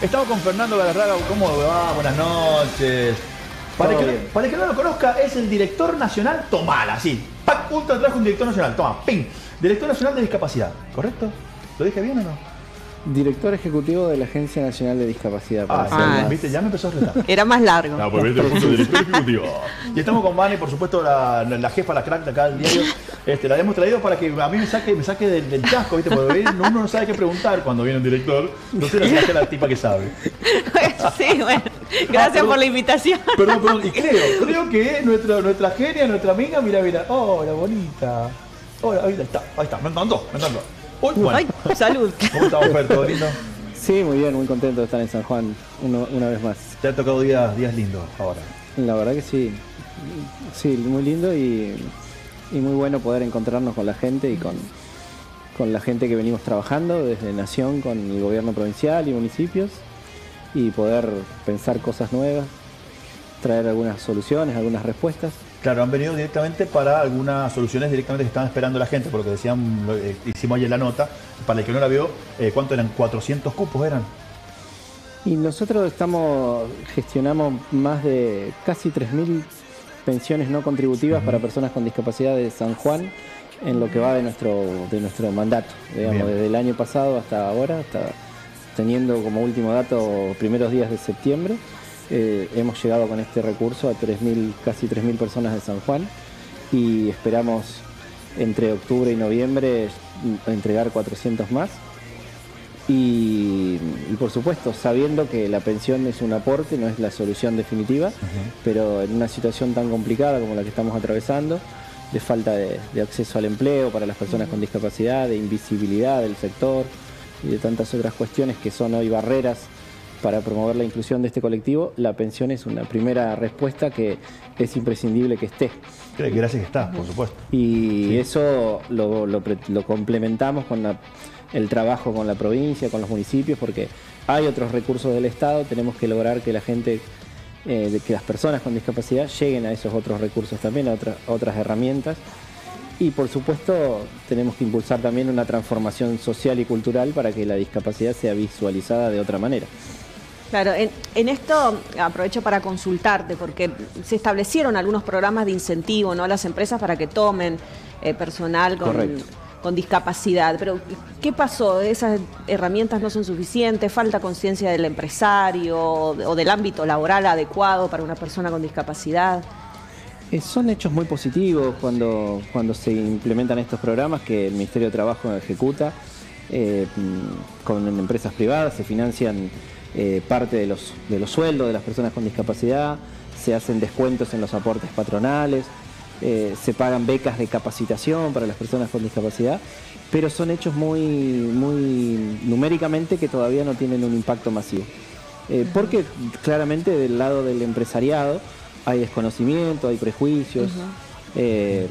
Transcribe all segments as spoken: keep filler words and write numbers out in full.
Estamos con Fernando Galarraga. ¿Cómo va? Buenas noches. Para que, no, para el que no lo conozca, es el director nacional Tomala, así. ¡Pac! Ultra trajo un director nacional. Toma, ¡ping! Director nacional de discapacidad, ¿correcto? ¿Lo dije bien o no? Director ejecutivo de la Agencia Nacional de Discapacidad. Ah, sí, más... viste, ya me empezó a retar. Era más largo. No, pues viste, el punto de director ejecutivo. Y estamos con Vani, por supuesto, la, la jefa, la crack de acá del diario. Este, la hemos traído para que a mí me saque, me saque del, del chasco, ¿viste? Porque uno no sabe qué preguntar cuando viene un director. Entonces la saca la tipa que sabe. Sí, bueno. Gracias ah, por la invitación. Perdón, perdón. Y creo, creo que nuestra, nuestra genia, nuestra amiga, mira, mira. Oh, la bonita. Oh, ahí está, ahí está. Me encantó, me encantó. Uy, bueno. Ay, salud. ¿Cómo estamos, Fer? ¿Todo lindo? Sí, muy bien, muy contento de estar en San Juan uno, una vez más. ¿Te ha tocado días, días lindos ahora? La verdad que sí. Sí, muy lindo y, y muy bueno poder encontrarnos con la gente y con, con la gente que venimos trabajando desde Nación, con el gobierno provincial y municipios, y poder pensar cosas nuevas, traer algunas soluciones, algunas respuestas. Claro, han venido directamente para algunas soluciones directamente que estaban esperando la gente, por lo que decían, lo, eh, hicimos ayer la nota, para el que no la vio, eh, ¿cuánto eran? ¿cuatrocientos cupos eran? Y nosotros estamos, gestionamos más de casi tres mil pensiones no contributivas uh-huh. para personas con discapacidad de San Juan en lo que va de nuestro, de nuestro mandato, digamos, Bien. desde el año pasado hasta ahora, hasta teniendo como último dato primeros días de septiembre. Eh, hemos llegado con este recurso a tres mil, casi tres mil personas de San Juan y esperamos entre octubre y noviembre entregar cuatrocientos más y, y por supuesto sabiendo que la pensión es un aporte, no es la solución definitiva, uh-huh. pero en una situación tan complicada como la que estamos atravesando, de falta de, de acceso al empleo para las personas uh-huh. con discapacidad, de invisibilidad del sector y de tantas otras cuestiones que son hoy barreras para promover la inclusión de este colectivo, la pensión es una primera respuesta que es imprescindible que esté. Gracias que está, por supuesto. Y sí. eso lo, lo, lo complementamos con la, el trabajo con la provincia, con los municipios, porque hay otros recursos del Estado, tenemos que lograr que la gente, eh, que las personas con discapacidad lleguen a esos otros recursos también, a otras, otras herramientas. Y por supuesto tenemos que impulsar también una transformación social y cultural para que la discapacidad sea visualizada de otra manera. Claro, en, en esto aprovecho para consultarte, porque se establecieron algunos programas de incentivo, ¿no?, a las empresas para que tomen eh, personal con, con discapacidad. Pero, ¿qué pasó? ¿Esas herramientas no son suficientes? ¿Falta conciencia del empresario o del ámbito laboral adecuado para una persona con discapacidad? Eh, son hechos muy positivos cuando, cuando se implementan estos programas que el Ministerio de Trabajo ejecuta eh, con empresas privadas, se financian Eh, parte de los, de los sueldos de las personas con discapacidad, se hacen descuentos en los aportes patronales, eh, se pagan becas de capacitación para las personas con discapacidad, pero son hechos muy, muy numéricamente que todavía no tienen un impacto masivo. Eh, porque claramente del lado del empresariado hay desconocimiento, hay prejuicios, uh-huh. eh,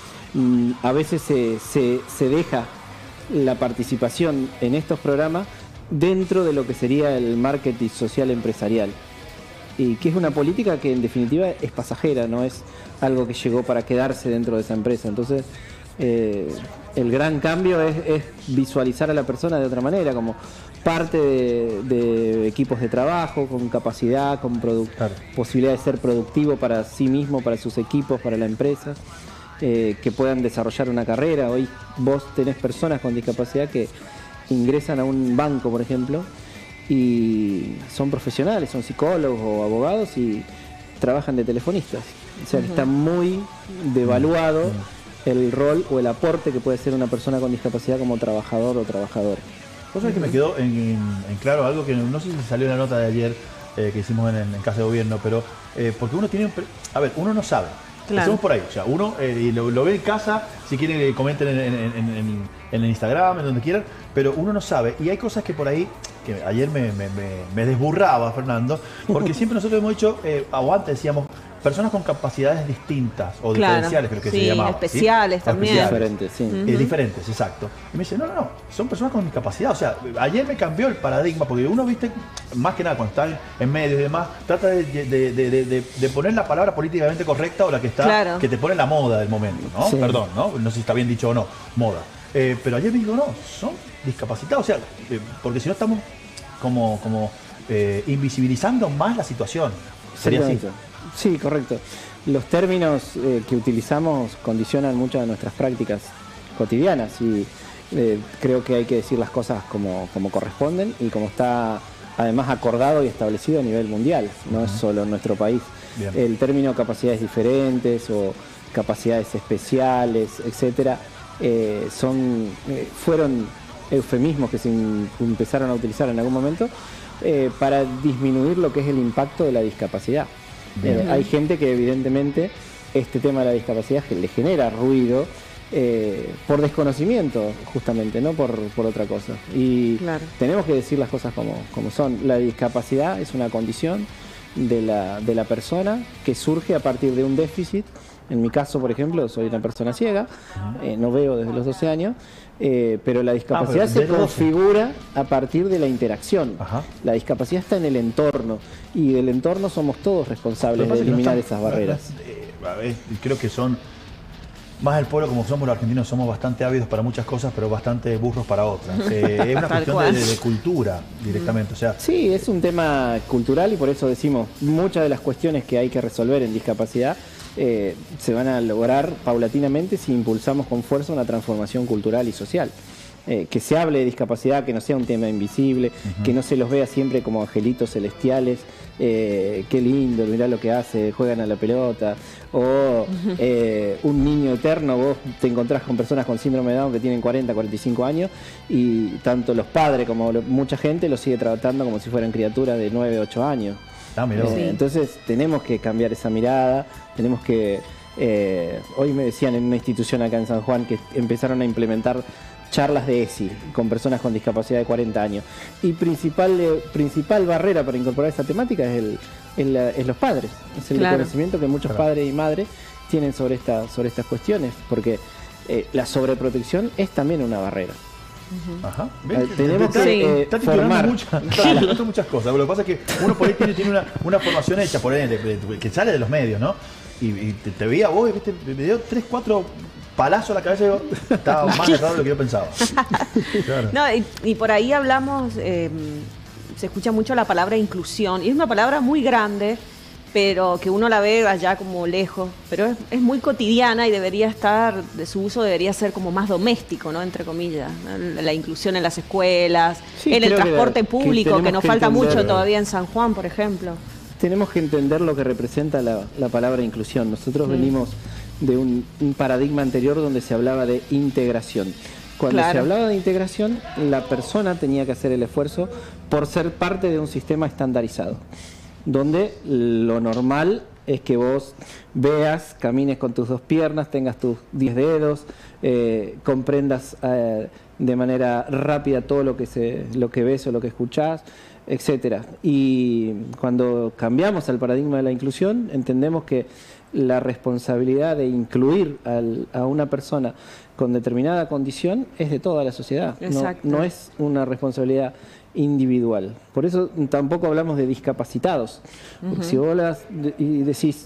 a veces se, se, se deja la participación en estos programas dentro de lo que sería el marketing social empresarial, y que es una política que en definitiva es pasajera, no es algo que llegó para quedarse dentro de esa empresa. Entonces eh, el gran cambio es, es visualizar a la persona de otra manera, como parte de, de equipos de trabajo, con capacidad, con claro. posibilidad de ser productivo para sí mismo, para sus equipos, para la empresa, eh, que puedan desarrollar una carrera. Hoy vos tenés personas con discapacidad que ingresan a un banco, por ejemplo, y son profesionales, son psicólogos o abogados y trabajan de telefonistas. O sea, uh-huh. que está muy devaluado uh-huh. el rol o el aporte que puede ser una persona con discapacidad como trabajador o trabajadora. Cosa uh-huh. que me quedó en, en, en claro algo que no sé si salió en la nota de ayer eh, que hicimos en, en Casa de Gobierno, pero eh, porque uno tiene... A ver, uno no sabe. Claro. Estamos por ahí, o sea, uno eh, lo, lo ve en casa, si quieren eh, comenten en, en, en, en, en el Instagram, en donde quieran, pero uno no sabe, y hay cosas que por ahí, que ayer me, me, me, me desburraba, Fernando, porque siempre nosotros hemos dicho, eh, o antes decíamos, personas con capacidades distintas o claro, diferenciales, creo que sí, se llamaba. Especiales ¿sí? también. Especiales. Diferentes, sí. Uh-huh. eh, diferentes, exacto. Y me dice, no, no, no, son personas con discapacidad. O sea, ayer me cambió el paradigma, porque uno, viste, más que nada, cuando está en medios y demás, trata de, de, de, de, de, de poner la palabra políticamente correcta o la que está, claro. que te pone la moda del momento, ¿no? Sí. Perdón, ¿no? No sé si está bien dicho o no, moda. Eh, pero ayer me digo, no, son discapacitados, o sea, eh, porque si no estamos como... como eh, invisibilizando más la situación. ¿Sería así? Sí, correcto. Los términos eh, que utilizamos condicionan muchas de nuestras prácticas cotidianas y eh, creo que hay que decir las cosas como, como corresponden y como está además acordado y establecido a nivel mundial, no uh-huh. es solo en nuestro país. Bien. El término capacidades diferentes o capacidades especiales, etcétera, eh, son, eh, fueron eufemismos que se in, empezaron a utilizar en algún momento eh, para disminuir lo que es el impacto de la discapacidad. Eh, hay gente que evidentemente este tema de la discapacidad le genera ruido eh, por desconocimiento justamente, no por, por otra cosa. Y claro. tenemos que decir las cosas como, como son. La discapacidad es una condición de la, de la persona que surge a partir de un déficit. En mi caso, por ejemplo, soy una persona ciega, eh, no veo desde los doce años, eh, pero la discapacidad ah, pero se configura a partir de la interacción. Ajá. La discapacidad está en el entorno y del entorno somos todos responsables de eliminar no están, esas barreras. Eh, creo que son, más el pueblo como somos los argentinos, somos bastante ávidos para muchas cosas, pero bastante burros para otras. Eh, es una cuestión de, de cultura directamente. O sea, sí, es un tema cultural y por eso decimos, muchas de las cuestiones que hay que resolver en discapacidad Eh, se van a lograr paulatinamente si impulsamos con fuerza una transformación cultural y social. Eh, que se hable de discapacidad, que no sea un tema invisible, uh-huh. que no se los vea siempre como angelitos celestiales, eh, qué lindo, mirá lo que hace, juegan a la pelota, o uh-huh. eh, un niño eterno, vos te encontrás con personas con síndrome de Down que tienen cuarenta, cuarenta y cinco años y tanto los padres como lo, mucha gente los sigue tratando como si fueran criaturas de nueve, ocho años. Ah, eh, sí. Entonces tenemos que cambiar esa mirada, tenemos que... Eh, hoy me decían en una institución acá en San Juan que empezaron a implementar charlas de E S I con personas con discapacidad de cuarenta años y principal, eh, principal barrera para incorporar esa temática es, el, el, es los padres, es el claro. conocimiento que muchos claro. padres y madres tienen sobre, esta, sobre estas cuestiones, porque eh, la sobreprotección es también una barrera. Uh-huh. Ajá. ¿Ven? Tenemos que sí. eh, formar muchas, muchas cosas. Lo que pasa es que uno por ahí tiene, tiene una, una formación hecha por él, de, de, de, que sale de los medios, ¿no? Y, y te, te veía vos, ¿viste? Me dio tres, cuatro palazos a la cabeza y yo estaba más errado de lo que yo pensaba. Claro. No, y, y por ahí hablamos, eh, se escucha mucho la palabra inclusión, y es una palabra muy grande, pero que uno la ve allá como lejos, pero es, es muy cotidiana y debería estar, de su uso debería ser como más doméstico, ¿no? Entre comillas, ¿no? La inclusión en las escuelas, sí, en el transporte que, público, que, que nos que falta entender, mucho todavía en San Juan, por ejemplo. Tenemos que entender lo que representa la, la palabra inclusión. Nosotros mm. venimos de un, un paradigma anterior donde se hablaba de integración. Cuando claro. se hablaba de integración, la persona tenía que hacer el esfuerzo por ser parte de un sistema estandarizado, donde lo normal es que vos veas, camines con tus dos piernas, tengas tus diez dedos, eh, comprendas eh, de manera rápida todo lo que, se, lo que ves o lo que escuchás, etcétera. Y cuando cambiamos al paradigma de la inclusión, entendemos que la responsabilidad de incluir al, a una persona con determinada condición es de toda la sociedad, no, no es una responsabilidad individual. Por eso tampoco hablamos de discapacitados, porque uh-huh. si vos hablas de, y decís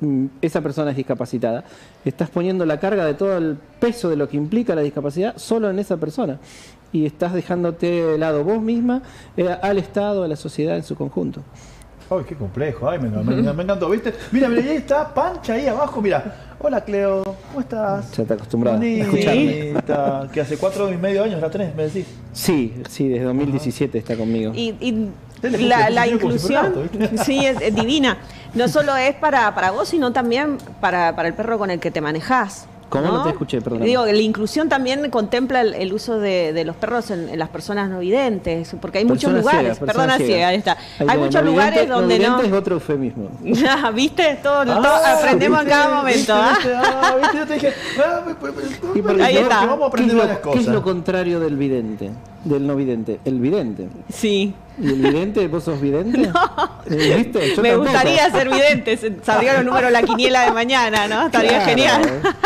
esa persona es discapacitada, estás poniendo la carga de todo el peso de lo que implica la discapacidad solo en esa persona y estás dejándote de lado vos misma, eh, al Estado, a la sociedad en su conjunto. Ay, qué complejo, ay, me, me, me encantó, ¿viste? Mira, mira, ahí está Pancha ahí abajo, mira. Hola, Cleo, ¿cómo estás? Ya te acostumbrado a escucharme. Que hace cuatro y medio años la tenés, me decís. Sí, sí, desde dos mil diecisiete uh-huh. está conmigo. Y, y la, la inclusión, si sí, es, es divina. No solo es para, para vos, sino también para, para el perro con el que te manejás. ¿Cómo? ¿No? No te escuché, perdón. Digo, la inclusión también contempla el, el uso de, de los perros en, en las personas no videntes, porque hay personas muchos lugares, ciegas, perdona ciega, ahí está. Hay, hay muchos no lugares vidente, donde no. Es otro eufemismo. ¿Viste? Todo, ah, todo aprendemos ¿viste? En cada momento. ¿Viste? ¿Ah? ¿Viste? Yo te dije, ah, y porque ahí está. Vamos a aprender varias cosas. ¿Qué es lo contrario del vidente? Del no vidente. El vidente. Sí. ¿Y el vidente? ¿Vos sos vidente? No. ¿Viste? Yo Me tampoco. Gustaría ser vidente. Sabría los números de la quiniela de mañana, ¿no? Estaría claro. genial.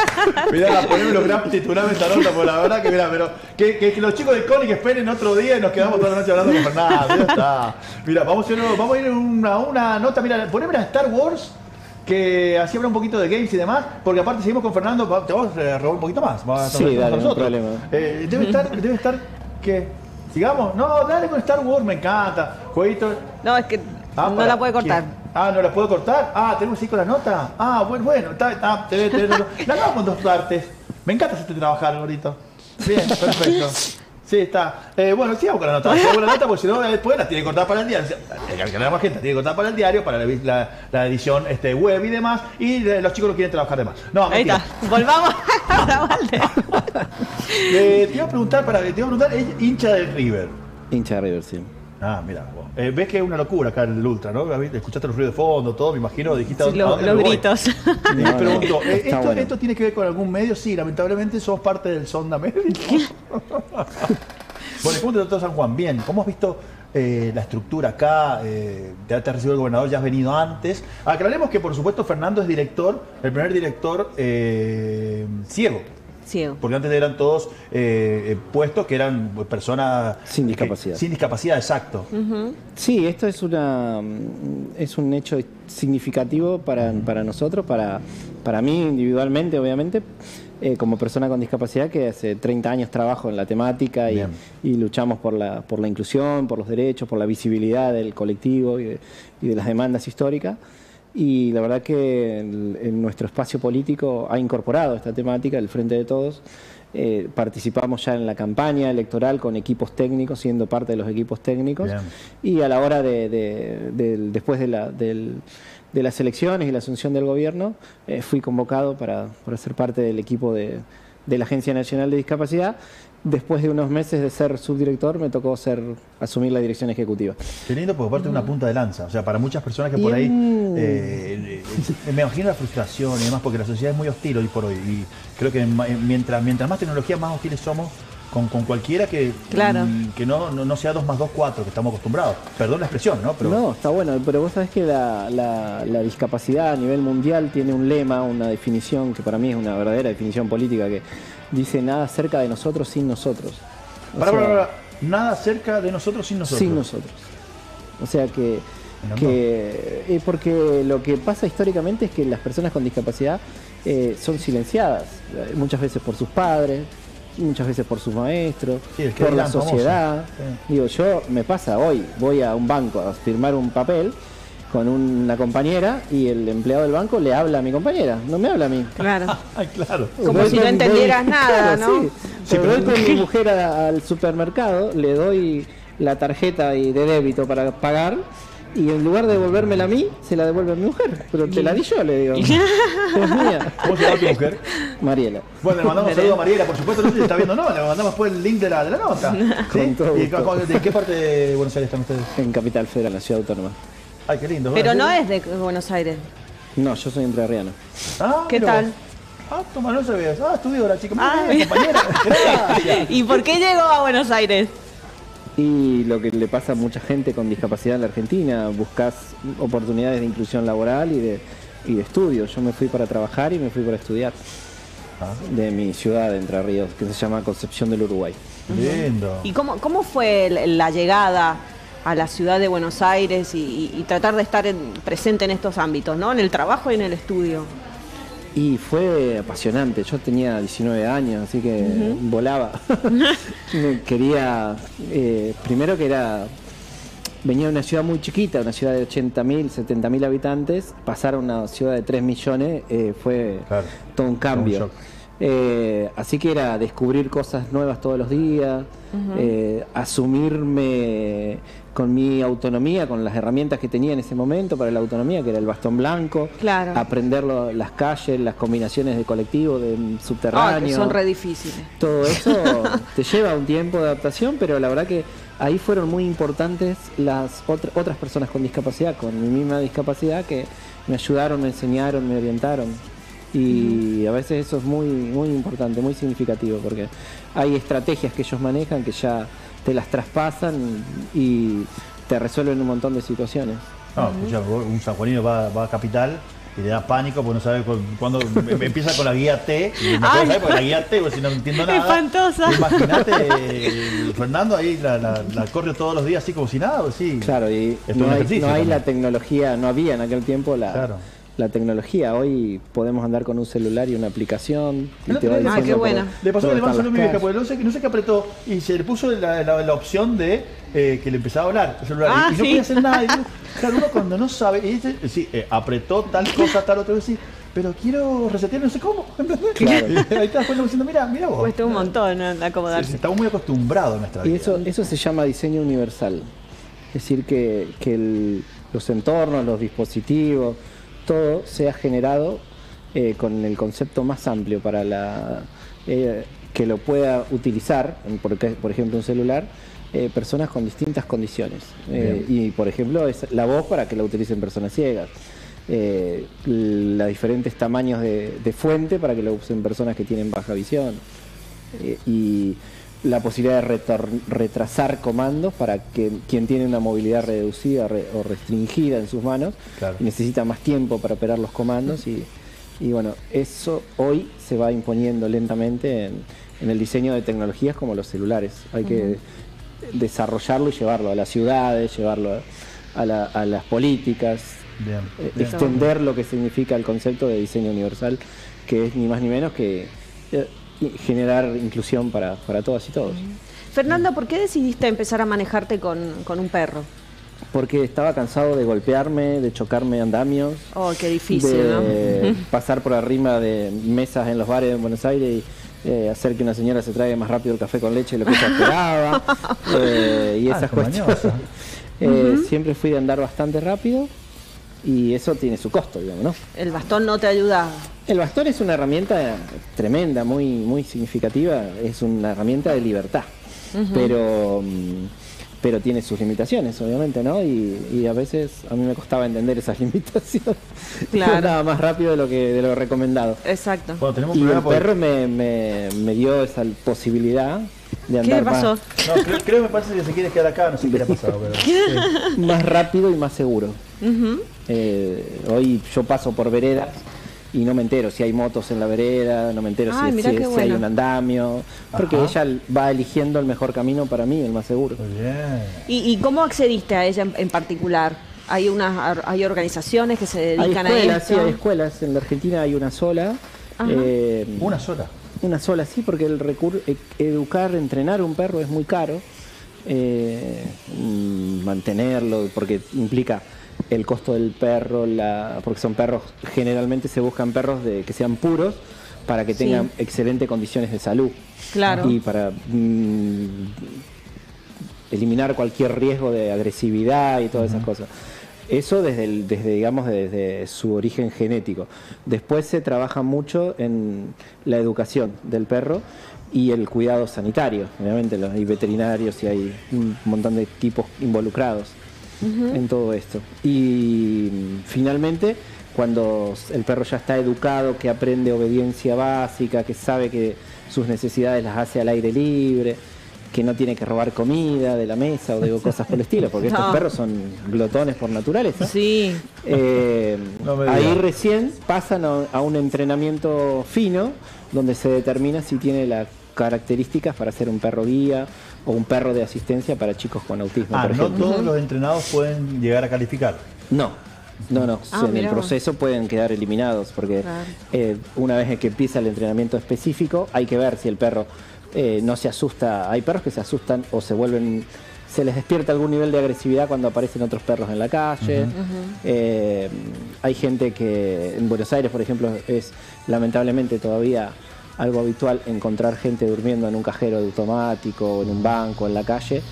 Mirá, poneme los gran titulares esta nota, por la verdad que mirá, pero que, que, que los chicos de Conic esperen otro día y nos quedamos toda la noche hablando con Fernando. Ya está. Mirá, vamos a ir, vamos a ir a una, una nota, mira, poneme a Star Wars, que así habrá un poquito de games y demás, porque aparte seguimos con Fernando, te vamos a robar un poquito más. Vamos a sí, dale, no hay problema. Eh, debe estar, debe estar, ¿qué? ¿Sigamos? No, dale con Star Wars, me encanta. Jueguito. No, es que Ah, no para- la puede cortar. ¿Quién? Ah, ¿no la puedo cortar? Ah, ¿tenemos que ir con la nota? Ah, bueno, bueno. Está, está, te- te- te- la hagamos con dos partes. Me encanta hacerte trabajar, gordito. Bien, perfecto. Sí, está. Eh, bueno, sigamos con la nota. Sigamos con la nota porque si no, después la tiene que cortar para el diario. El canal más gente la tiene que cortar para el diario, para la, la, la edición este, web y demás. Y los chicos no quieren trabajar de más. No, Ahí mentira. está. Volvamos a la Valde. Eh, te iba a preguntar, para, te iba a preguntar, es hincha del River. Hincha de River, sí. Ah, mira, vos. Eh, ves que es una locura acá en el Ultra, ¿no? ¿Escuchaste los ruidos de fondo, todo? Me imagino, dijiste Sí, a lo- dónde los me voy? gritos. Y me No, no, pregunto, eh, está ¿esto, bueno. ¿esto tiene que ver con algún medio? Sí, lamentablemente sos parte del Sonda Médico. Bueno, ¿cómo te trató San Juan? Bien, ¿cómo has visto eh, la estructura acá? Eh, te, te ha recibido el gobernador, ya has venido antes. Aclaremos que, por supuesto, Fernando es director, el primer director eh, ciego. Ciego. Porque antes eran todos eh, puestos que eran personas Sin discapacidad. que- sin discapacidad, exacto. Sí, esto es una es un hecho significativo para, para nosotros, para, para mí individualmente, obviamente, eh, como persona con discapacidad que hace treinta años trabajo en la temática y, Bien. y luchamos por la, por la inclusión, por los derechos, por la visibilidad del colectivo y de, y de las demandas históricas. Y la verdad que el- en nuestro espacio político ha incorporado esta temática, el Frente de Todos. Eh, participamos ya en la campaña electoral con equipos técnicos, siendo parte de los equipos técnicos. Bien. Y a la hora de, de- del- después de, la, del- de las elecciones y la asunción del gobierno, eh, fui convocado para, para ser parte del equipo de, de la Agencia Nacional de Discapacidad. Después de unos meses de ser subdirector, me tocó ser, asumir la dirección ejecutiva. Qué lindo, porque aparte es una punta de lanza. O sea, para muchas personas que Y por ahí. en- eh, eh, me imagino la frustración y demás, porque la sociedad es muy hostil hoy por hoy. Y creo que ma- mientras, mientras más tecnología, más hostiles somos con, con cualquiera que, Claro. mm, que no, no, no sea dos más dos, cuatro, que estamos acostumbrados. Perdón la expresión, ¿no? Pero, No, está bueno, pero vos sabés que la, la- la discapacidad a nivel mundial tiene un lema, una definición que para mí es una verdadera definición política, que dice nada cerca de nosotros sin nosotros. O Para, sea, para, para, nada cerca de nosotros sin nosotros. sin nosotros. O sea que, Me que es porque lo que pasa históricamente es que las personas con discapacidad eh, son silenciadas, eh, muchas veces por sus padres, muchas veces por sus maestros, Sí, el que por la dirán, famoso. sociedad. Sí. Digo, yo me pasa hoy, voy a un banco a firmar un papel con una compañera y el empleado del banco le habla a mi compañera, no me habla a mí. Claro. Ay, claro. Como Voy si no con- entendieras voy- nada, ¿no? Sí, Sí, pero pero- voy con mi mujer a- al supermercado, le doy la tarjeta y de débito para pagar y en lugar de devolvérmela a mí, se la devuelve a mi mujer. Pero te la di yo, le digo. Es mía. ¿Cómo se llama tu mujer? Mariela. Bueno, le mandamos un saludo a Mariela, por supuesto, no sé si está viendo, no, le mandamos después el link de la, de la nota. ¿Sí? Con todo ¿Y gusto. con- de qué parte de Buenos Aires están ustedes? En Capital Federal, la ciudad autónoma. Ay, qué lindo. Pero bueno, no ¿sí? es de Buenos Aires. No, yo soy entrerriano. Ah, ¿Qué mira tal? vos. Ah, toma, no sabías. Ah, estudió la chica. Muy Ah, bien, bien. compañera. Gracias. ¿Y por qué llegó a Buenos Aires? Y lo que le pasa a mucha gente con discapacidad en la Argentina, buscas oportunidades de inclusión laboral y de, y de estudio. Yo me fui para trabajar y me fui para estudiar Ah, de mi ciudad de Entre Ríos, que se llama Concepción del Uruguay. lindo. ¿Y cómo, cómo fue el- la llegada a la ciudad de Buenos Aires y, y- y tratar de estar en- presente en estos ámbitos, ¿no? En el trabajo y en el estudio. Y fue apasionante. Yo tenía diecinueve años, así que volaba. Me Quería, eh, primero que era, venía de una ciudad muy chiquita, una ciudad de ochenta mil, setenta mil habitantes, pasar a una ciudad de tres millones eh, fue Claro. todo un cambio. shock. Eh, así que era descubrir cosas nuevas todos los días, eh, asumirme con mi autonomía, con las herramientas que tenía en ese momento para la autonomía, que era el bastón blanco, Claro. aprender lo- las calles, las combinaciones de colectivo, de Ah, subterráneo. que son re difíciles. Todo eso te lleva un tiempo de adaptación, pero la verdad que ahí fueron muy importantes las otra- otras personas con discapacidad, con mi misma discapacidad, que me ayudaron, me enseñaron, me orientaron. Y a veces eso es muy, muy importante, muy significativo, porque hay estrategias que ellos manejan que ya te las traspasan y te resuelven un montón de situaciones. No, escuchá, vos, un sanjuanino va, va a Capital y le da pánico porque no sabe cu- cuándo em- empieza con la guía T y no puede Ay. saber porque la guía T, pues si no entiendo nada. Espantosa. Imagínate, eh, Fernando ahí la, la, la corre todos los días así como si nada, pues sí. Claro, y Es todo no un hay, ejercicio no hay también. la tecnología, no había en aquel tiempo la, Claro. la tecnología. Hoy podemos andar con un celular y una aplicación. Y te va diciendo ah, qué buena. Le pasó que le pasó a mi vieja, porque no sé, no sé qué apretó y se le puso la, la, la opción de eh, que le empezaba a hablar el celular. Ah, y, y sí. no podía hacer nada. Y, claro, uno cuando no sabe, y dice, sí, eh, apretó tal cosa, tal otra vez, sí, pero quiero resetear, no sé cómo. Claro. Ahí te das cuenta diciendo, mira, mira vos. Cuesta un montón, ¿no? Acomodarse. Sí, estamos muy acostumbrados a nuestra vida. Y eso, eso se llama diseño universal. Es decir, que, que el, los entornos, los dispositivos, todo sea generado eh, con el concepto más amplio para la eh, que lo pueda utilizar, por, por ejemplo un celular, eh, personas con distintas condiciones. Eh, y por ejemplo es la voz para que la utilicen personas ciegas. Eh, los diferentes tamaños de, de fuente para que lo usen personas que tienen baja visión. Eh, y la posibilidad de retrasar comandos para que quien tiene una movilidad reducida re, o restringida en sus manos, claro, y necesita más tiempo para operar los comandos y, y bueno, eso hoy se va imponiendo lentamente en, en el diseño de tecnologías como los celulares. Hay uh-huh. que desarrollarlo y llevarlo a las ciudades, llevarlo a, a, la, a las políticas, bien, eh, bien. extender lo que significa el concepto de diseño universal, que es ni más ni menos que eh, generar inclusión para, para todas y todos. Fernando, ¿por qué decidiste empezar a manejarte con, con un perro? Porque estaba cansado de golpearme, de chocarme andamios. Oh, qué difícil, de ¿no? pasar por arriba de mesas en los bares en Buenos Aires y eh, hacer que una señora se traiga más rápido el café con leche de lo que ella esperaba. eh, y esas ah, cuestiones. eh, uh-huh. Siempre fui de andar bastante rápido. Y eso tiene su costo, digamos, ¿no? ¿El bastón no te ayuda? El bastón es una herramienta tremenda, muy, muy significativa. Es una herramienta de libertad. Uh-huh. Pero, pero tiene sus limitaciones, obviamente, ¿no? Y, y a veces a mí me costaba entender esas limitaciones. Claro. Andaba más rápido de lo que de lo recomendado. Exacto. Bueno, tenemos y el por... perro me, me, me dio esa posibilidad de andar. ¿Qué pasó? Más... No, creo, creo que me parece que se quiere quedar acá, no sé qué le ha pasado. Pero... sí. Más rápido y más seguro. Uh-huh. Eh, hoy yo paso por veredas y no me entero si hay motos en la vereda, no me entero Ay, si, si, bueno. si hay un andamio, porque Ajá. ella va eligiendo el mejor camino para mí, el más seguro. Muy bien. ¿Y, y cómo accediste a ella en, en particular? ¿Hay unas hay organizaciones que se dedican hay escuelas, a esto? Sí, hay escuelas. En la Argentina hay una sola. Eh, ¿Una sola? Una sola, sí, porque el recur educar, entrenar un perro es muy caro. Eh, mantenerlo, porque implica el costo del perro, la, porque son perros, generalmente se buscan perros de, que sean puros para que tengan sí. excelentes condiciones de salud. Claro. Y para mmm, eliminar cualquier riesgo de agresividad y todas uh-huh. esas cosas. Eso desde, el, desde digamos, desde su origen genético. Después se trabaja mucho en la educación del perro y el cuidado sanitario. Obviamente hay veterinarios y hay un montón de tipos involucrados uh-huh. en todo esto. Y finalmente, cuando el perro ya está educado, que aprende obediencia básica, que sabe que sus necesidades las hace al aire libre, que no tiene que robar comida de la mesa o de cosas por el estilo, porque no. estos perros son glotones por naturaleza. Sí. Eh, no ahí recién pasan a, a un entrenamiento fino, donde se determina si tiene las características para ser un perro guía o un perro de asistencia para chicos con autismo. Ah, por no ejemplo. todos uh-huh. los entrenados pueden llegar a calificar. No. No, no, ah, en el proceso pueden quedar eliminados, porque claro. eh, una vez que empieza el entrenamiento específico, hay que ver si el perro Eh, no se asusta. Hay perros que se asustan o se vuelven, se les despierta algún nivel de agresividad cuando aparecen otros perros en la calle. Uh-huh. eh, hay gente que en Buenos Aires, por ejemplo, es lamentablemente todavía algo habitual encontrar gente durmiendo en un cajero de automático o en un banco en la calle,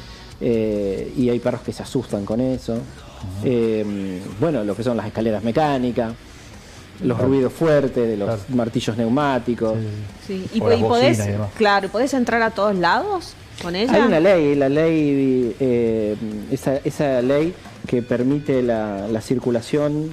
eh, y hay perros que se asustan con eso. Uh-huh. eh, bueno, lo que son las escaleras mecánicas, los claro. ruidos fuertes de los claro. martillos neumáticos. Sí. Sí. ¿Y, y podés, claro, podés entrar a todos lados con ella? Hay una ley, la ley, eh, esa, esa ley que permite la, la circulación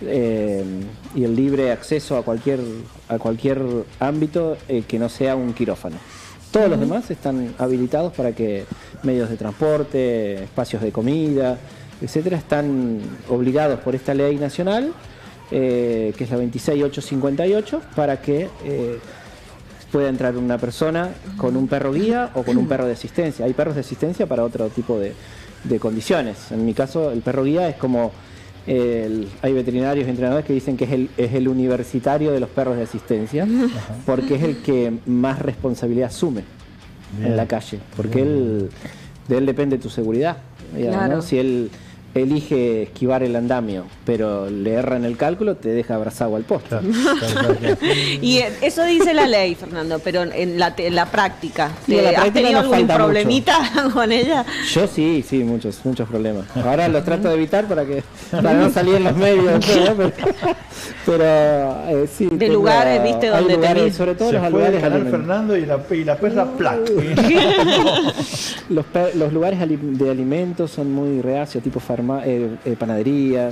eh, y el libre acceso a cualquier, a cualquier ámbito eh, que no sea un quirófano. Todos uh-huh. los demás están habilitados para que medios de transporte, espacios de comida, etcétera, están obligados por esta ley nacional, Eh, que es la veintiséis mil ochocientos cincuenta y ocho, para que eh, pueda entrar una persona con un perro guía o con un perro de asistencia. Hay perros de asistencia para otro tipo de, de condiciones. En mi caso, el perro guía es como El, hay veterinarios y entrenadores que dicen que es el, es el universitario de los perros de asistencia, ajá, porque es el que más responsabilidad asume bien en la calle, porque él, de él depende tu seguridad, digamos, claro, ¿no? Si él elige esquivar el andamio, pero le erra en el cálculo, te deja abrazado al poste. Claro, claro, claro. Y eso dice la ley, Fernando, pero en la, en la práctica, sí, ¿te, la práctica ¿has tenido algún problemita mucho con ella? Yo sí, sí, muchos, muchos problemas. Ahora los trato de evitar para que para no salir en los medios, ¿no? Pero, pero eh, sí. De lugares, viste, donde lugares, te sobre todo se los fue lugares Canal Fernando y la, y la perra plac. los, los lugares de alimentos son muy reacios, tipo farma, eh, eh, panaderías.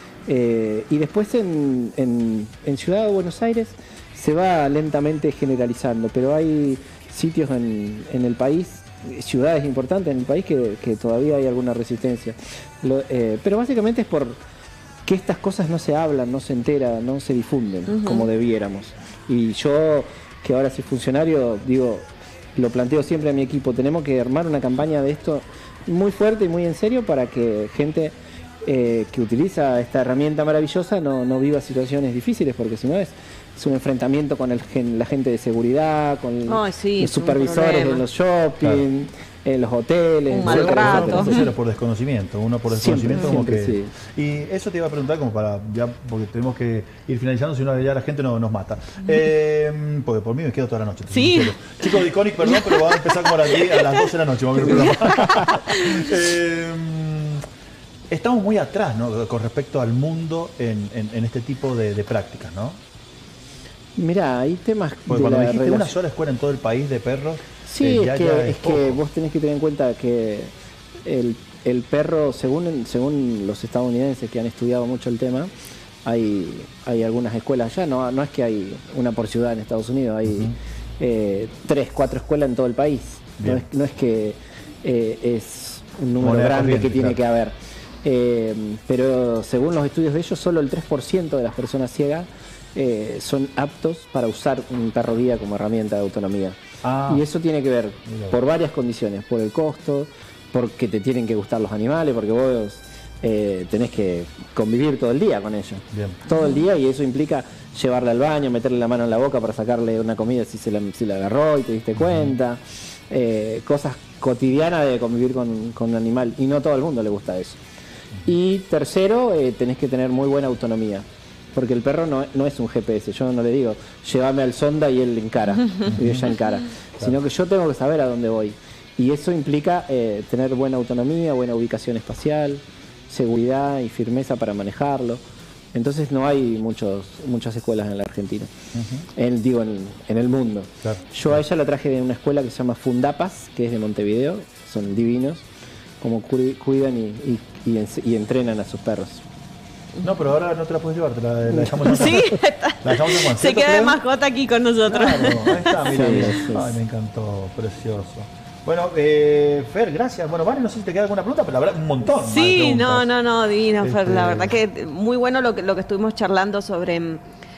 Eh, y después en, en, en Ciudad de Buenos Aires se va lentamente generalizando, pero hay sitios en, en el país, ciudades importantes en el país que, que todavía hay alguna resistencia. Lo, eh, pero básicamente es por que estas cosas no se hablan, no se enteran, no se difunden uh-huh. como debiéramos. Y yo, que ahora soy funcionario, digo, lo planteo siempre a mi equipo, tenemos que armar una campaña de esto muy fuerte y muy en serio para que gente eh, que utiliza esta herramienta maravillosa no, no viva situaciones difíciles, porque si no es, es un enfrentamiento con el, la gente de seguridad, con oh, sí, los supervisores de los shopping, claro. en los hoteles. Un mal rato. Uno por desconocimiento, uno por desconocimiento siempre, como siempre, que... Sí. Y eso te iba a preguntar como para, ya porque tenemos que ir finalizando, si no ya la gente no, nos mata. Eh, porque por mí me quedo toda la noche. Sí. Chicos de Iconic, perdón, pero vamos a empezar como a las, diez, a las doce de la noche. Vamos a eh, estamos muy atrás, ¿no? Con respecto al mundo en, en, en este tipo de, de prácticas, ¿no? Mirá, hay temas porque de cuando la dijiste relación... una sola escuela en todo el país de perros. Sí, eh, ya, es, que, ya es, es que vos tenés que tener en cuenta que el, el perro, según, según los estadounidenses que han estudiado mucho el tema, hay, hay algunas escuelas allá, no, no es que hay una por ciudad en Estados Unidos, hay uh-huh. eh, tres, cuatro escuelas en todo el país. No es, no es que eh, es un número Moneda grande que tiene claro. que haber. Eh, pero según los estudios de ellos, solo el tres por ciento de las personas ciegas eh, son aptos para usar un perro guía como herramienta de autonomía. Ah, y eso tiene que ver mira. por varias condiciones, por el costo, porque te tienen que gustar los animales, porque vos eh, tenés que convivir todo el día con ellos. Bien. Todo el día, y eso implica llevarla al baño, meterle la mano en la boca para sacarle una comida si se la, si la agarró y te diste cuenta. Eh, cosas cotidianas de convivir con, con un animal, y no todo el mundo le gusta eso. Y tercero, eh, tenés que tener muy buena autonomía, porque el perro no, no es un G P S. Yo no le digo, llévame al sonda y él encara, y ella encara, claro. sino que yo tengo que saber a dónde voy. Y eso implica eh, tener buena autonomía, buena ubicación espacial, seguridad y firmeza para manejarlo. Entonces no hay muchos, muchas escuelas en la Argentina, uh-huh. en, digo, en, en el mundo. Claro. Yo a ella la traje de una escuela que se llama Fundapas, que es de Montevideo, son divinos, como cuidan y, y, y, y entrenan a sus perros. No, pero ahora no te la puedes llevar, te la, la dejamos en Sí, la dejamos en se queda de mascota aquí con nosotros. Claro, ahí está, mira, sí, mira. Sí, Ay, me encantó, precioso. Bueno, eh, Fer, gracias. Bueno, Vale, no sé si te queda alguna pregunta, pero la verdad, un montón. Sí, no, no, no, divino, este... Fer. La verdad que muy bueno lo que, lo que estuvimos charlando sobre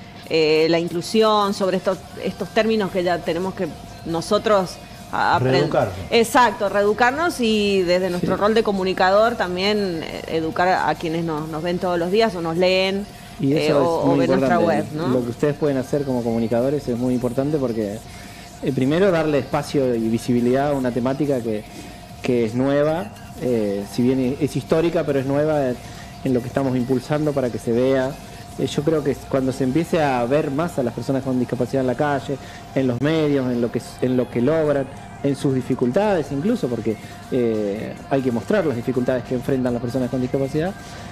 eh, la inclusión, sobre estos, estos términos que ya tenemos que nosotros... Reeducarnos. Exacto, reeducarnos y desde nuestro sí. rol de comunicador también eh, educar a quienes nos, nos ven todos los días o nos leen y eso eh, o, o ven nuestra web, ¿no? Lo que ustedes pueden hacer como comunicadores es muy importante porque eh, primero darle espacio y visibilidad a una temática que, que es nueva, eh, si bien es histórica, pero es nueva en, en lo que estamos impulsando para que se vea. Eh, yo creo que cuando se empiece a ver más a las personas con discapacidad en la calle, en los medios, en lo que, en lo que logran, en sus dificultades incluso, porque eh, hay que mostrar las dificultades que enfrentan las personas con discapacidad,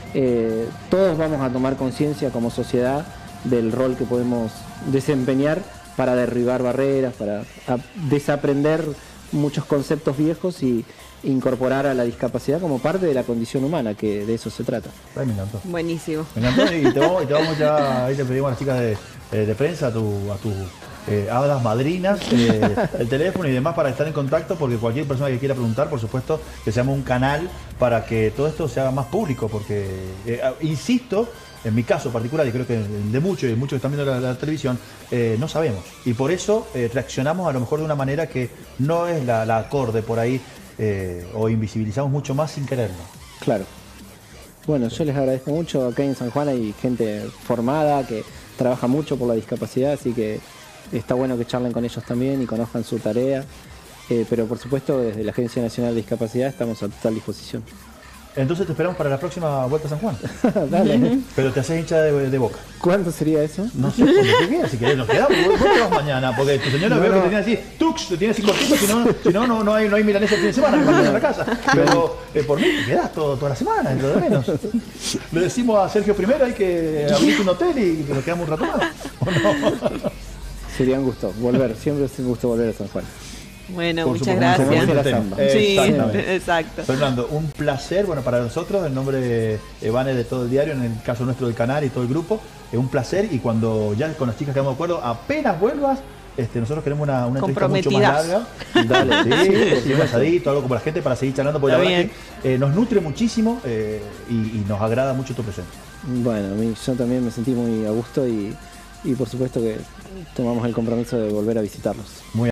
eh, todos vamos a tomar conciencia como sociedad del rol que podemos desempeñar para derribar barreras, para desaprender muchos conceptos viejos y incorporar a la discapacidad como parte de la condición humana, que de eso se trata. Ay, me encantó. Buenísimo. Me encantó y te vamos, y te vamos ya, ahí te pedimos a las chicas de, eh, de prensa, a tu, a tu eh, hadas madrinas, eh, el teléfono y demás para estar en contacto, porque cualquier persona que quiera preguntar, por supuesto, que seamos un canal para que todo esto se haga más público, porque, eh, insisto, en mi caso particular, y creo que de muchos y muchos que están viendo la, la televisión, eh, no sabemos. Y por eso eh, reaccionamos a lo mejor de una manera que no es la, la acorde por ahí, eh, o invisibilizamos mucho más sin quererlo. Claro. Bueno, yo les agradezco mucho. Acá en San Juan hay gente formada que trabaja mucho por la discapacidad, así que está bueno que charlen con ellos también y conozcan su tarea. Eh, pero por supuesto, desde la Agencia Nacional de Discapacidad estamos a total disposición. Entonces te esperamos para la próxima Vuelta a San Juan. Dale. Uh-huh. Pero te haces hincha de, de Boca. ¿Cuánto sería eso? No sé, cuando te quieras, si querés, nos quedamos. Vos, vos te vas mañana, porque tu señora no, veo no. que te tiene así, tux, te tiene así cortito, si no, si no, no, no hay, no hay milanesa el fin de semana, me mandan a la casa. Pero eh, por mí te quedás todo, toda la semana, dentro de menos. Le decimos a Sergio primero, hay que abrir un hotel y que nos quedamos un rato más. ¿O no? Sería un gusto volver, siempre es un gusto volver a San Juan. Bueno, por muchas supuesto, gracias. Sí, exacto. Fernando, un placer, bueno, para nosotros, en nombre de Evane de todo el diario, en el caso nuestro del canal y todo el grupo, es un placer y cuando ya con las chicas quedamos de acuerdo, apenas vuelvas, este, nosotros queremos una, una entrevista mucho más larga. Dale, sí, sí, un asadito, algo como la gente para seguir charlando, porque Está la verdad que eh, nos nutre muchísimo eh, y, y nos agrada mucho tu presencia. Bueno, a mí, yo también me sentí muy a gusto y, y por supuesto que tomamos el compromiso de volver a visitarlos. Muy